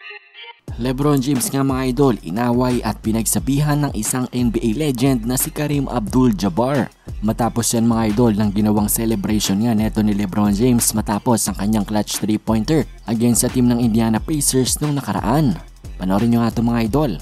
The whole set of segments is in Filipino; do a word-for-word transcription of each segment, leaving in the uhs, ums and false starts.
LeBron James nga mga idol, inaway at pinagsabihan ng isang N B A legend na si Kareem Abdul-Jabbar. Matapos yan mga idol ng ginawang celebration nga neto ni LeBron James matapos ang kanyang clutch three pointer against sa team ng Indiana Pacers nung nakaraan. Panoorin nyo nga ito mga idol.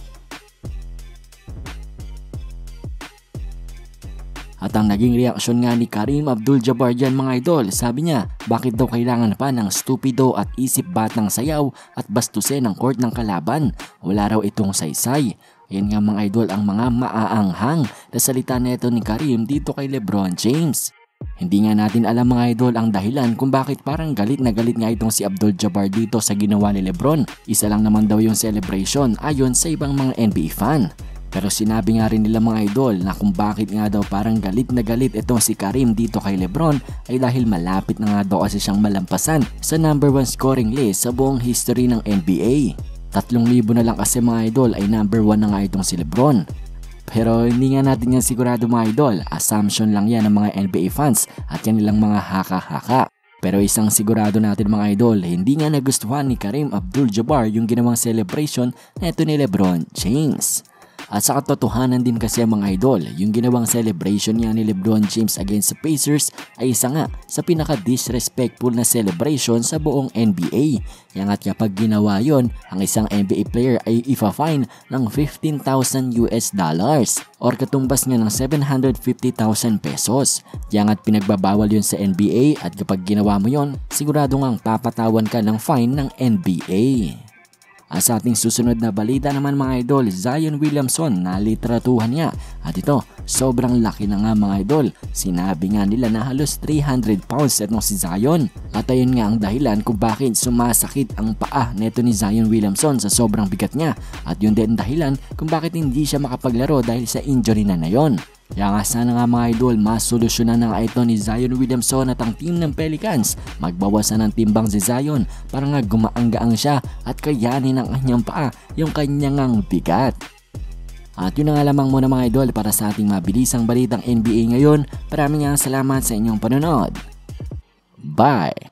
At ang naging reaksyon nga ni Kareem Abdul-Jabbar dyan mga idol, sabi niya bakit daw kailangan pa ng stupido at isip batang sayaw at bastusin ang court ng kalaban, wala raw itong saysay. Yan nga mga idol ang mga maaanghang na salita neto ni Kareem dito kay LeBron James. Hindi nga natin alam mga idol ang dahilan kung bakit parang galit na galit nga itong si Abdul-Jabbar dito sa ginawa ni LeBron. Isa lang naman daw yung celebration ayon sa ibang mga N B A fan. Pero sinabi nga rin nila mga idol na kung bakit nga daw parang galit na galit itong si Kareem dito kay LeBron ay dahil malapit na nga daw kasi siyang malampasan sa number one scoring list sa buong history ng N B A. Tatlong libo na lang kasi mga idol ay number one na nga itong si LeBron. Pero hindi nga natin yan sigurado mga idol, assumption lang yan ng mga N B A fans at yan nilang mga haka-haka. Pero isang sigurado natin mga idol, hindi nga nagustuhan ni Kareem Abdul-Jabbar yung ginawang celebration neto ni LeBron James. At sa katotohanan din kasi mga idol, yung ginawang celebration niya ni LeBron James against the Pacers ay isa nga sa pinaka-disrespectful na celebration sa buong N B A. Yang at kapag ginawa yon, ang isang N B A player ay ifa-fine ng fifteen thousand U S dollars or katumbas nga ng seven hundred fifty thousand pesos. Yang at pinagbabawal yun sa N B A at kapag ginawa mo yon, sigurado ngang papatawan ka ng fine ng N B A. At sa ating susunod na balita naman mga idol, Zion Williamson na litratuhan niya. At ito, sobrang laki na nga mga idol. Sinabi nga nila na halos three hundred pounds itong si Zion. At ayun nga ang dahilan kung bakit sumasakit ang paa neto ni Zion Williamson sa sobrang bigat niya. At yun din dahilan kung bakit hindi siya makapaglaro dahil sa injury na na yun. Kaya nga sana nga mga idol, masolusyonan na nga ito ni Zion Williamson at ang team ng Pelicans. Magbawasan ng timbang si Zion para nga gumaang-gaang siya at kayanin ng kanyang paa yung kanyang bigat. At yun na nga lamang muna mga idol para sa ating mabilisang balitang N B A ngayon. Maraming nga salamat sa inyong panonood. Bye!